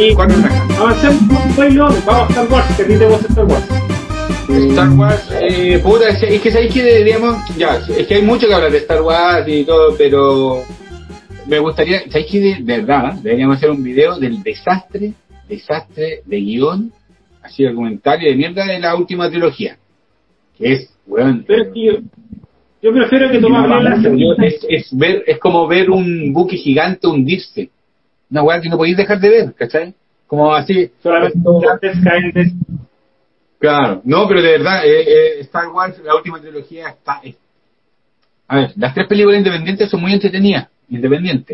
Y cuatro franjas. avancemos un pueblo, vamos a Star Wars, que a ti te gusta Star Wars. Star Wars, puta, es que sabéis que deberíamos, ya, es que hay mucho que hablar de Star Wars y todo, pero me gustaría, sabéis que de verdad, deberíamos hacer un video del desastre de guión, así de comentario de mierda de la última trilogía, que es, weón, Pero es que yo prefiero que tú me hables la segunda. es como ver un buque gigante hundirse, una weá que no podéis dejar de ver, ¿cachai? Como así, Solamente antes caen de... claro, no, pero de verdad, Star Wars, la última trilogía está... A ver, las tres películas independientes son muy entretenidas, independientes,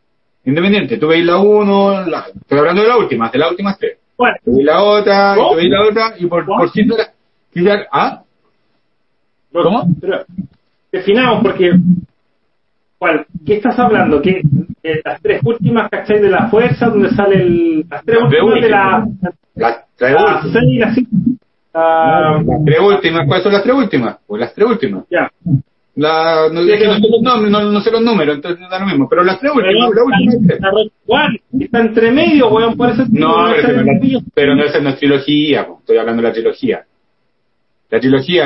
tú veis la 1, estoy hablando de las últimas tres. Bueno, Tú veis la otra, ¿cómo? tú veis la otra, y por cierto, quizás, ¿cómo? Pero definamos, porque... ¿Cuál? ¿Qué estás hablando? ¿Qué, las tres últimas, ¿cachai? De la fuerza, donde salen las tres últimas de la... Las tres La últimas. 6 y la 5. Las tres últimas, ¿cuáles son las tres últimas? Pues las tres últimas. Ya. No sé los nombres, no sé los números, entonces no da lo mismo. Pero las tres últimas, la última es tres. Igual, está entre medio, weón, por eso... No, pero no, esa no es trilogía, po. Estoy hablando de la trilogía. La trilogía,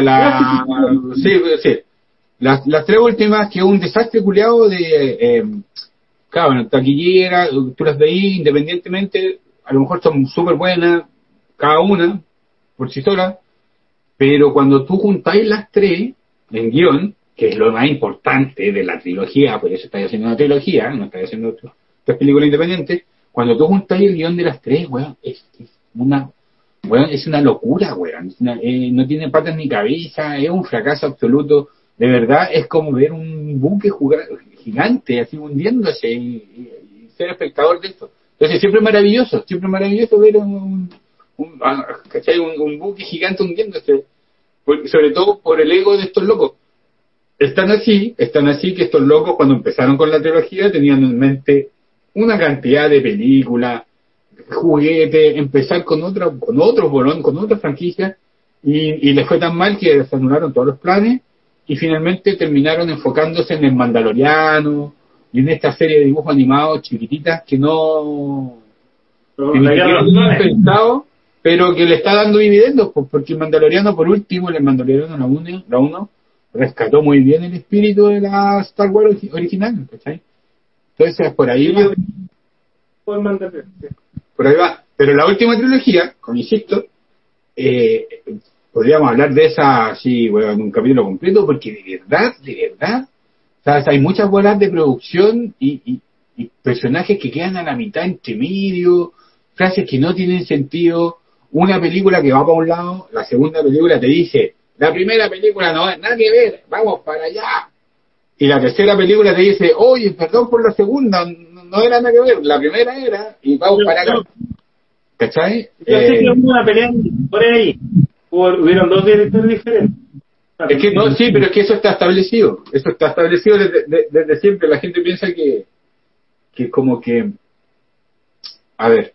sí. Las tres últimas, que es un desastre culiado de... claro, bueno, taquillera, tú las veís independientemente, a lo mejor son súper buenas, cada una, por sí sola, pero cuando tú juntáis las tres en guión, que es lo más importante de la trilogía, por eso estáis haciendo una trilogía, no estáis haciendo tres películas independientes, cuando tú juntáis el guión de las tres, weón, es una locura, weón, no tiene patas ni cabeza, es un fracaso absoluto, de verdad es como ver un buque gigante así hundiéndose y ser espectador de esto. Entonces siempre es maravilloso ver un buque gigante hundiéndose, sobre todo por el ego de estos locos. Están así que estos locos, cuando empezaron con la trilogía, tenían en mente una cantidad de películas, juguetes, empezar con otros bolón, con otras franquicias, y les fue tan mal que se anularon todos los planes, y finalmente terminaron enfocándose en el Mandaloriano y en esta serie de dibujos animados chiquititas que no han pensado, pero que le está dando dividendos, pues, porque el Mandaloriano, por último, el Mandaloriano la 1 rescató muy bien el espíritu de la Star Wars original, ¿cachai? Entonces por ahí va. Pero la última trilogía, como insisto, podríamos hablar de esa así, bueno, en un capítulo completo, porque de verdad, ¿sabes? Hay muchas bolas de producción y personajes que quedan a la mitad entre medio, frases que no tienen sentido, una película que va para un lado, la segunda película te dice, la primera película no es nada que ver, vamos para allá, y la tercera película te dice, oye, perdón por la segunda, no era nada que ver, la primera era, y vamos para acá. ¿Cachai? Yo sé que hubo una pelea por ahí. Hubieron dos directores diferentes. Es que no, sí, pero es que eso está establecido. Eso está establecido desde siempre. La gente piensa que como que... A ver.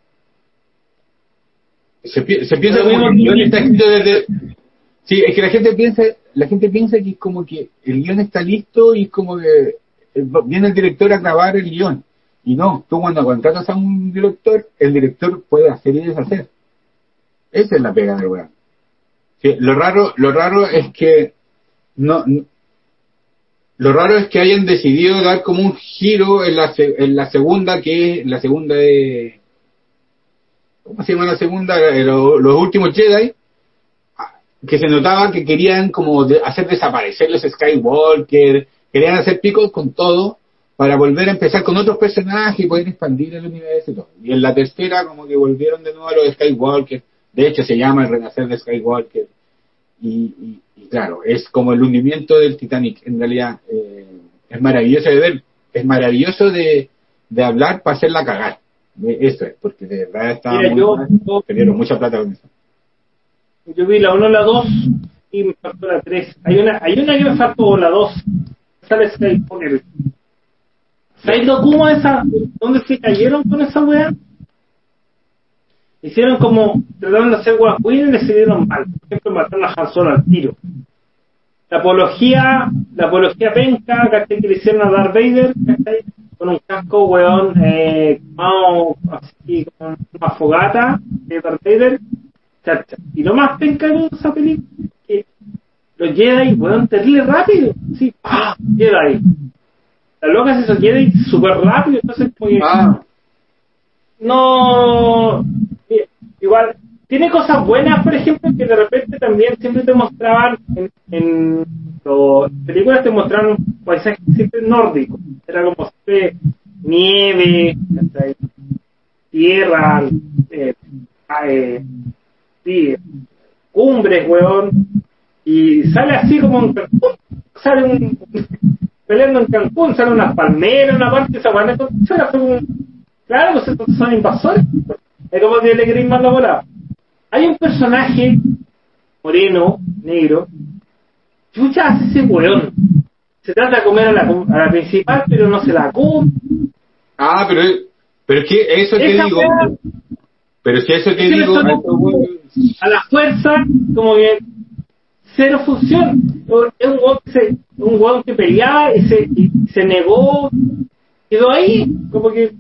Se piensa como que el guión está escrito desde... Sí, es que la gente piensa que es como que el guión está listo y es como que viene el director a grabar el guión. Y no, tú cuando contratas a un director, el director puede hacer y deshacer. Esa es la pega del weón. Sí, lo raro es que lo raro es que hayan decidido dar como un giro en la segunda, que es la segunda de... ¿Cómo se llama la segunda? Los últimos Jedi, que se notaba que querían como hacer desaparecer los Skywalker, querían hacer picos con todo, para volver a empezar con otros personajes y poder expandir el universo y todo. Y en la tercera como que volvieron de nuevo a los Skywalker, de hecho se llama el renacer de Skywalker, y claro, es como el hundimiento del Titanic, en realidad es maravilloso de ver, es maravilloso de hablar para hacerla cagar, eso es, porque de verdad estaba perdieron mucha plata con eso. Yo vi la 1, la 2 y me faltó la 3, hay una que me faltó, la 2, sale Skywalker. ¿Sabes cómo esa? ¿Dónde se cayeron con esa weá? Hicieron como, trataron de hacer weá y decidieron mal. Por ejemplo, mataron a Han Solo al tiro. La apología penca, ¿cachai? Que le hicieron a Darth Vader, ¿cachai? con un casco, weón, quemado así, con una fogata de Darth Vader, chacha. Y lo más penca de esa película es que los Jedi, weón, terrible rápido, sí, ¡ah! Jedi. La loca se hizo Jedi súper rápido, entonces como que no, igual tiene cosas buenas, por ejemplo, que de repente también siempre te mostraban en las películas, te mostraron paisajes siempre nórdicos, era como siempre nieve, ¿cachai? Tierra, sí, cumbres, weón, y sale así como en Cancún, sale peleando en Cancún, sale unas palmeras, una parte de esa manera, claro, pues entonces son invasores, es como que le queréis más la bola. Hay un personaje moreno, negro, chucha hace ese weón, se trata de comer a la principal, pero no se la come. Pero es que eso te digo, weón, pero si eso te digo, a la fuerza, como que cero función. Es un weón que peleaba y se negó, quedó ahí, como que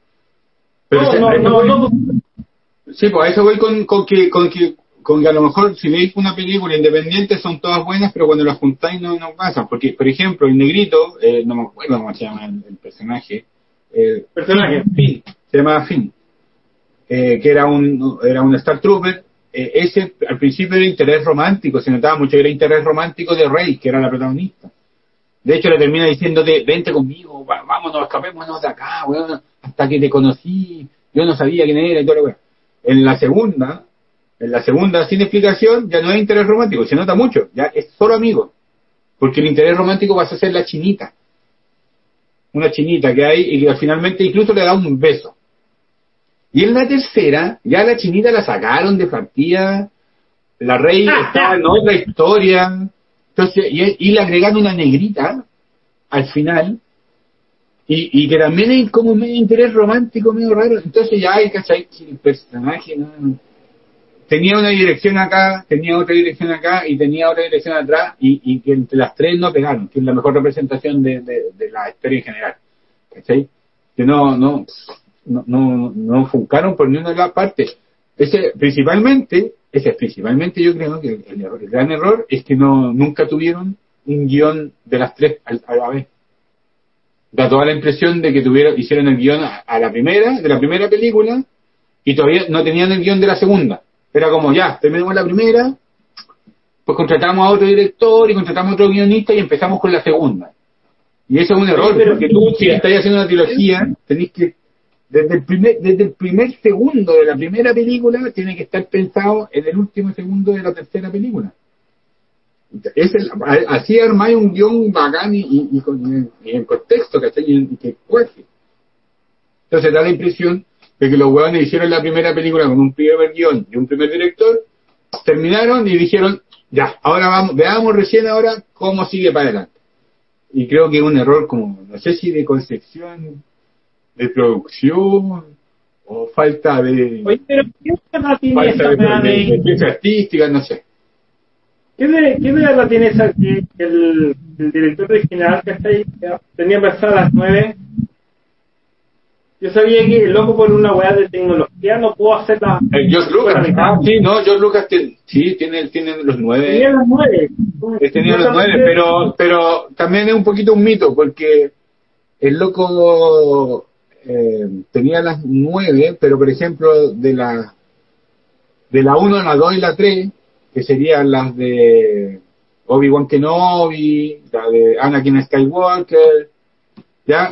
no. Sí, pues a eso voy con que a lo mejor si veis una película independiente son todas buenas, pero cuando las juntáis no pasan. Porque, por ejemplo, el negrito, no me acuerdo cómo se llama el personaje. Finn, se llamaba Finn, que era un Star Trooper. Ese al principio era interés romántico, se notaba mucho, era interés romántico de Rey, que era la protagonista. De hecho, le termina diciéndote, vente conmigo, vámonos, escapémonos de acá, weón, hasta que te conocí, yo no sabía quién era y todo lo weón. En la segunda, sin explicación, ya no hay interés romántico, se nota mucho, ya es solo amigo. Porque el interés romántico vas a ser la chinita. Una chinita que hay y que finalmente incluso le da un beso. Y en la tercera, ya la chinita la sacaron de partida, la Rey estaba en otra historia, entonces, y le agregaron una negrita al final, y que también hay como medio interés romántico, medio raro, entonces ya hay, ¿cachai? El personaje tenía una dirección acá, tenía otra dirección acá, y tenía otra dirección atrás, y que entre las tres no pegaron, que es la mejor representación de la historia en general, ¿cachai? Que no funcaron por ninguna de las partes. Ese es principalmente yo creo que el gran error es que nunca tuvieron un guión de las tres a la vez. Da toda la impresión de que hicieron el guión de la primera película, y todavía no tenían el guión de la segunda. Era como, ya, terminamos la primera, pues contratamos a otro director y contratamos a otro guionista y empezamos con la segunda. Y eso es un error, porque tú, si estás haciendo una trilogía, tenés que desde el primer segundo de la primera película tiene que estar pensado en el último segundo de la tercera película. Así armáis un guión bacán y en contexto, ¿cachai? Y que cueste. Entonces da la impresión de que los huevones hicieron la primera película con un primer guión y un primer director, terminaron y dijeron, ya, ahora veamos recién ahora cómo sigue para adelante. Y creo que es un error como, no sé si de concepción, de producción, o falta de... Oye, pero ¿qué verdad tiene esa de pieza artística, no sé. ¿Qué verdad tiene esa que el director original que está ahí tenía pensado a las 9? Yo sabía que el loco por una weá de tecnología no pudo hacer la... George Lucas, George Lucas tiene los 9. Tenía los 9. Tenía los 9, pero también es un poquito un mito, porque el loco tenía las 9, pero por ejemplo de la 1, la 2 y la 3, que serían las de Obi-Wan Kenobi, la de Anakin Skywalker, ya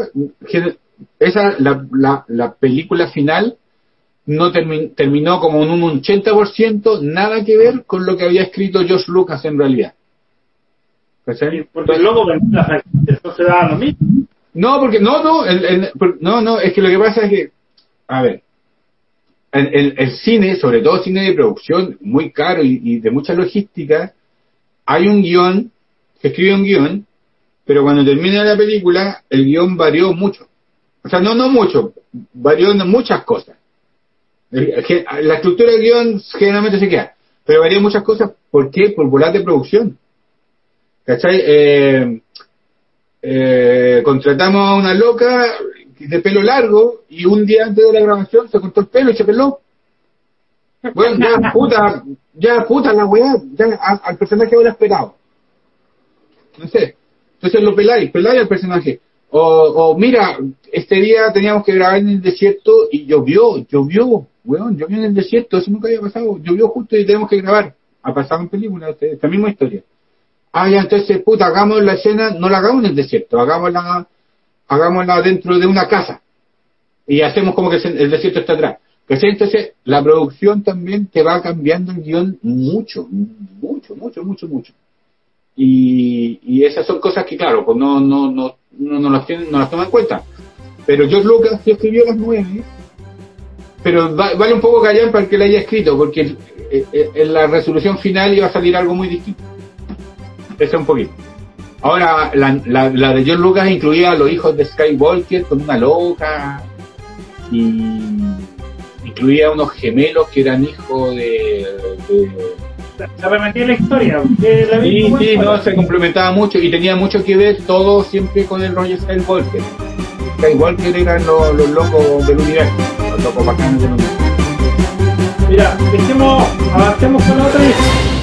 la película final no terminó como en un 80%, nada que ver con lo que había escrito George Lucas en realidad. ¿Cachai? Porque el loco eso se da a lo mismo. No, porque no, es que lo que pasa es que, a ver, el cine, sobre todo cine de producción, muy caro y de mucha logística, hay un guión, se escribe un guión, pero cuando termina la película, el guión varió mucho. O sea, no mucho, varió en muchas cosas. La estructura del guión generalmente se queda, pero varió muchas cosas. ¿Por qué? Por volar de producción. ¿Cachai? contratamos a una loca de pelo largo y un día antes de la grabación se cortó el pelo y se peló. Bueno, ya puta la weá, ya al personaje hubiera esperado. No sé. Entonces lo peláis al personaje. O mira, este día teníamos que grabar en el desierto y llovió, weón, llovió en el desierto, eso nunca había pasado, llovió justo y tenemos que grabar. Ha pasado en películas, esta misma historia. Ah, ya, entonces, puta, hagamos la escena, no la hagamos en el desierto, hagámosla dentro de una casa. Y hacemos como que el desierto está atrás. Entonces, la producción también te va cambiando el guión mucho. Y esas son cosas que, claro, pues no las toma en cuenta. Pero George Lucas sí escribió las 9, pero vale un poco callar para el que la haya escrito, porque en la resolución final iba a salir algo muy distinto. Eso un poquito. Ahora, la de George Lucas incluía a los hijos de Skywalker con una loca, y incluía unos gemelos que eran hijos de se repetía la historia. Sí, no, se complementaba mucho y tenía mucho que ver todo siempre con el rollo Skywalker. Skywalker eran los locos del universo, los locos bacanos del universo. Mira, avancemos con la otra.